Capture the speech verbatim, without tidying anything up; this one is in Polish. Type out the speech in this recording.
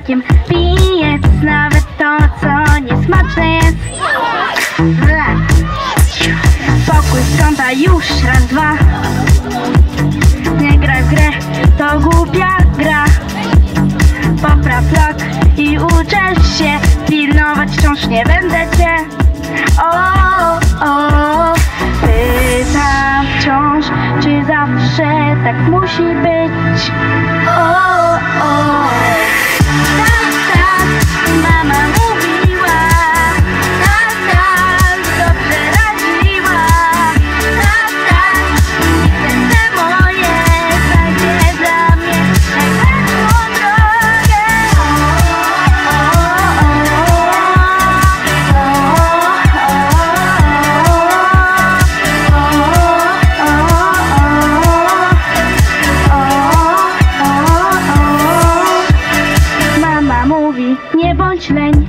smakiem. Piję nawet to, co niesmaczne jest. Pokój sprząta już raz, dwa. Nie graj w grę, to głupia gra. Popraw lok i uczesz się pilnować, wciąż nie będę cię. O, o, pytam wciąż, czy zawsze tak musi być. O, o, tak, tak, mama mówiła. Tak, tak, dobrze radziła. Tak, tak, i serce moje takie dla mnie najlepszą drogę. Mama mówi, nie bądź leń.